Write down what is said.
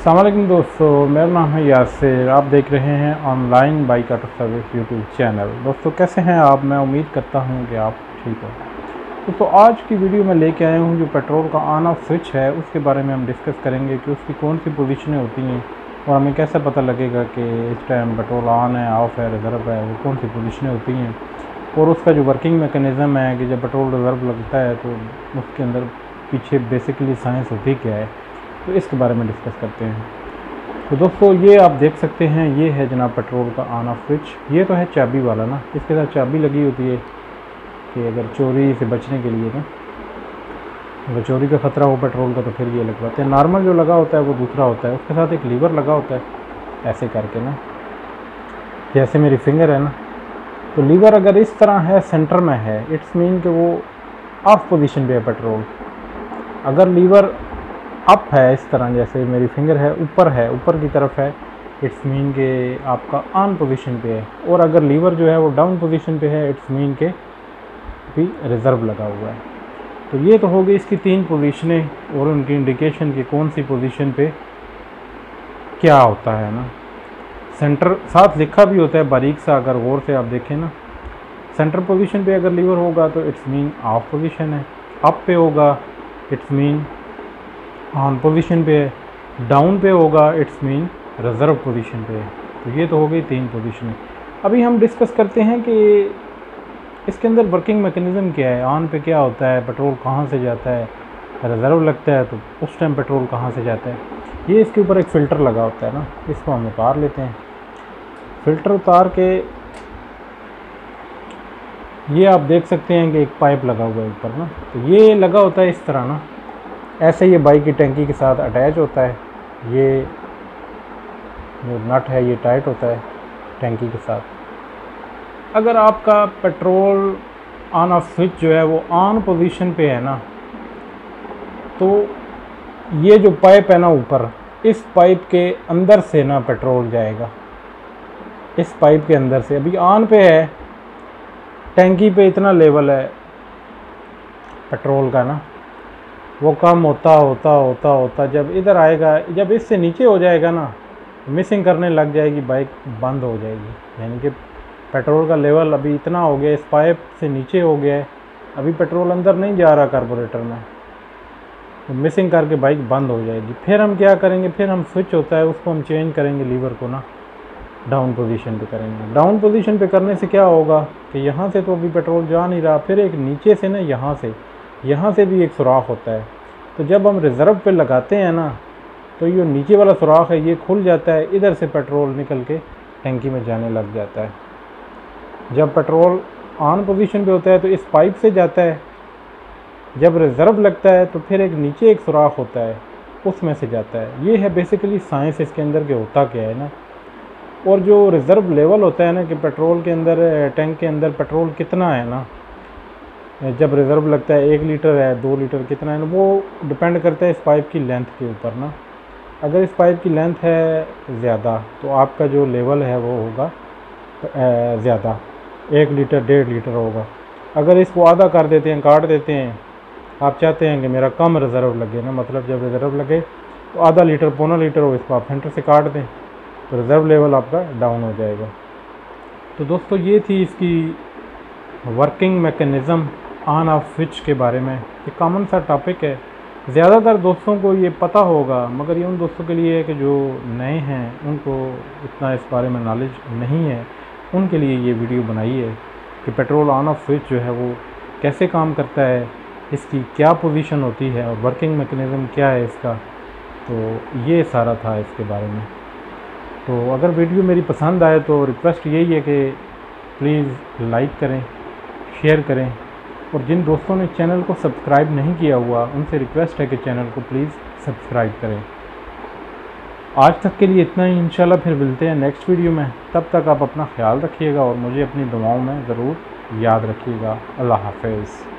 अस्सलाम वालेकुम दोस्तों, मेरा नाम है यासिर। आप देख रहे हैं online bike auto service YouTube channel. दोस्तों कैसे हैं आप? मैं उम्मीद करता हूं कि आप ठीक हो। दोस्तों आज की वीडियो में लेके आया हूं जो पेट्रोल का ऑन ऑफ स्विच है उसके बारे में हम डिस्कस करेंगे कि उसकी कौन सी पोजीशनें होती हैं और हमें कैसे पता लगेगा कि इस टाइम पेट्रोल ऑन है, ऑफ है, रिज़र्व है, वो कौन सी पोजीशनें होती हैं और उसका जो वर्किंग मैकेनिज़्म है कि जब पेट्रोल रिज़र्व लगता है तो उसके अंदर पीछे बेसिकली साइंस होती क्या है, तो इसके बारे में डिस्कस करते हैं। तो दोस्तों ये आप देख सकते हैं, ये है जनाब पेट्रोल का ऑन ऑफ स्विच। ये तो है चाबी वाला ना, इसके साथ चाबी लगी होती है कि अगर चोरी से बचने के लिए ना, अगर चोरी का ख़तरा हो पेट्रोल का तो फिर ये लगवाते हैं। नॉर्मल जो लगा होता है वो दूसरा होता है, उसके साथ एक लीवर लगा होता है ऐसे करके ना, जैसे मेरी फिंगर है ना, तो लीवर अगर इस तरह है सेंटर में है इट्स मीन कि वो ऑफ पोजीशन पे है पेट्रोल। अगर लीवर अप है इस तरह जैसे मेरी फिंगर है ऊपर की तरफ है, इट्स मीन के आपका ऑन पोजीशन पे है। और अगर लीवर जो है वो डाउन पोजीशन पे है इट्स मीन के भी रिज़र्व लगा हुआ है। तो ये तो हो गई इसकी तीन पोजीशनें और उनकी इंडिकेशन कि कौन सी पोजीशन पे क्या होता है ना। सेंटर साथ लिखा भी होता है बारीक सा, अगर गौर से आप देखें ना, सेंटर पोजीशन पे अगर लीवर होगा तो इट्स मीन ऑफ पोजीशन है, अप पे होगा इट्स मीन ऑन पोजीशन पे है, डाउन पे होगा इट्स मीन रिज़र्व पोजीशन पे है। तो ये तो हो गई तीन पोजीशन। अभी हम डिस्कस करते हैं कि इसके अंदर वर्किंग मैकेनिज़्म क्या है, ऑन पे क्या होता है, पेट्रोल कहाँ से जाता है, रिज़र्व लगता है तो उस टाइम पेट्रोल कहाँ से जाता है। ये इसके ऊपर एक फ़िल्टर लगा होता है ना, इसको हम उतार लेते हैं। फ़िल्टर उतार के ये आप देख सकते हैं कि एक पाइप लगा हुआ है ऊपर ना, तो ये लगा होता है इस तरह ना, ऐसे ये बाइक की टंकी के साथ अटैच होता है। ये जो नट है ये टाइट होता है टंकी के साथ। अगर आपका पेट्रोल ऑन ऑफ स्विच जो है वो ऑन पोजीशन पे है ना, तो ये जो पाइप है ना ऊपर, इस पाइप के अंदर से ना पेट्रोल जाएगा, इस पाइप के अंदर से। अभी ऑन पे है, टंकी पे इतना लेवल है पेट्रोल का ना, वो कम होता जब इधर आएगा, जब इससे नीचे हो जाएगा ना, मिसिंग करने लग जाएगी, बाइक बंद हो जाएगी। यानी कि पेट्रोल का लेवल अभी इतना हो गया, इस पाइप से नीचे हो गया है, अभी पेट्रोल अंदर नहीं जा रहा कार्बोरेटर में, तो मिसिंग करके बाइक बंद हो जाएगी। फिर हम क्या करेंगे, फिर हम स्विच होता है उसको हम चेंज करेंगे, लीवर को ना डाउन पोजीशन पे करेंगे। डाउन पोजीशन पे करने से क्या होगा कि यहाँ से तो अभी पेट्रोल जा नहीं रहा, फिर एक नीचे से ना यहाँ से भी एक सुराख होता है। तो जब हम रिज़र्व पे लगाते हैं ना, तो ये नीचे वाला सुराख है ये खुल जाता है, इधर से पेट्रोल निकल के टंकी में जाने लग जाता है। जब पेट्रोल ऑन पोजीशन पे होता है तो इस पाइप से जाता है, जब रिज़र्व लगता है तो फिर एक नीचे एक सुराख होता है उसमें से जाता है। ये है बेसिकली साइंस इसके अंदर के होता क्या है ना। और जो रिज़र्व लेवल होता है ना कि पेट्रोल के अंदर, टैंक के अंदर पेट्रोल कितना है ना, जब रिज़र्व लगता है 1 लीटर है, 2 लीटर कितना है ना, वो डिपेंड करता है इस पाइप की लेंथ के ऊपर ना। अगर इस पाइप की लेंथ है ज़्यादा तो आपका जो लेवल है वो होगा ज़्यादा, 1 लीटर 1.5 लीटर होगा। अगर इसको आधा कर देते हैं, काट देते हैं, आप चाहते हैं कि मेरा कम रिज़र्व लगे ना, मतलब जब रिज़र्व लगे तो आधा लीटर पौना लीटर हो, इसको आप सेंटर से काट दें तो रिज़र्व लेवल आपका डाउन हो जाएगा। तो दोस्तों ये थी इसकी working mechanism on off switch के बारे में। ये कॉमन सा टॉपिक है, ज़्यादातर दोस्तों को ये पता होगा, मगर ये उन दोस्तों के लिए है कि जो नए हैं उनको इतना इस बारे में नॉलेज नहीं है, उनके लिए ये वीडियो बनाई है कि पेट्रोल ऑन ऑफ स्विच जो है वो कैसे काम करता है, इसकी क्या पोजीशन होती है और वर्किंग मैकेनिज़्म क्या है इसका। तो ये सारा था इसके बारे में। तो अगर वीडियो मेरी पसंद आए तो रिक्वेस्ट यही है कि प्लीज़ लाइक करें, शेयर करें, और जिन दोस्तों ने चैनल को सब्सक्राइब नहीं किया हुआ उनसे रिक्वेस्ट है कि चैनल को प्लीज़ सब्सक्राइब करें। आज तक के लिए इतना ही, इंशाल्लाह फिर मिलते हैं नेक्स्ट वीडियो में। तब तक आप अपना ख्याल रखिएगा और मुझे अपनी दुआओं में ज़रूर याद रखिएगा। अल्लाह हाफ़िज़।